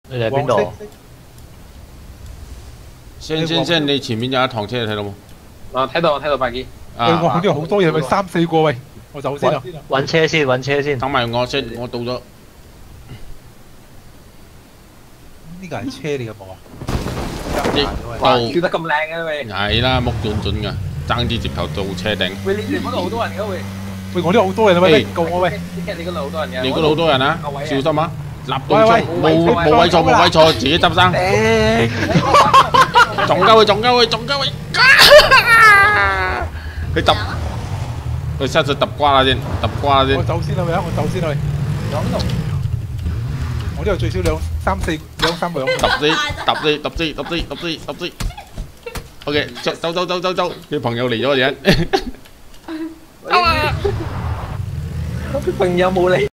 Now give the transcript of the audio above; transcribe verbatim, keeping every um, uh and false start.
你哋喺邊度？ 先先先，你前面有一趟車，你睇到冇？ 啊，睇到我睇到白機。 喂，我呢度好多嘢，喂，三四個喂，我走先啦。 揾車先，揾車先。 等埋我先，我到咗。 呢個係車嚟嘅冇啊？ 哇，跳得咁靚嘅喂！ 係啦，木準準㗎，爭啲直頭到車頂。 喂，你哋嗰度好多人㗎喂！ 喂，我呢度好多人啊喂，告我喂！ 你嗰度好多人嘅。 你嗰度好多人啊，小心啊！立到喂喂冇冇位坐冇位坐，自己執生。撞鳩佢，撞鳩佢，撞鳩佢！佢揼，佢失咗揼瓜啦先，揼瓜啦先。 我走先啦喂，我走先啦喂。我呢度最少兩三四兩三個人。 揼死，揼死，揼死，揼死，揼死，揼死。OK，走走走走走走，佢朋友嚟咗嘅人。 朋友冇嚟。